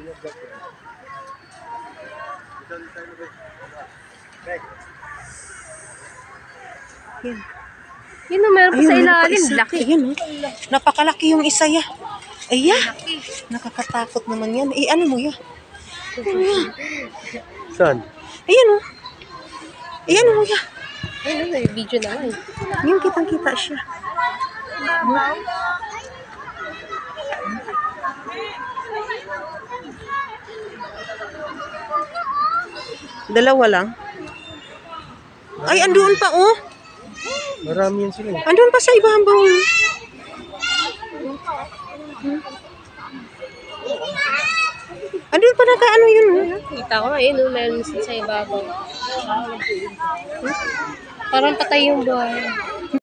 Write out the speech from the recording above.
Yan. Yun o, meron pa sa ilalim. Laki. Ayan o. Napakalaki yung isa ya. Ayan. Nakakatakot naman yan. Ano mo ya? Saan? Ayan o. Ayan mo ya. Ayun, may video na nga eh. Yung kitang-kita siya. Dalawa lang. Ay, andoon pa oh. Marami yan sila. Andoon pa sa ibabaw. Andoon pa naka-ano yun oh. Kita ko nga, yun o, meron sa ibabaw. Parang patay yung buhay.